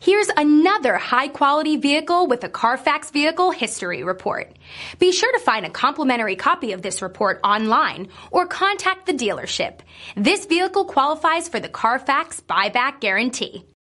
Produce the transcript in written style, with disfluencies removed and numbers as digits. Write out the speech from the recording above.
Here's another high-quality vehicle with a Carfax Vehicle History Report. Be sure to find a complimentary copy of this report online or contact the dealership. This vehicle qualifies for the Carfax Buyback Guarantee.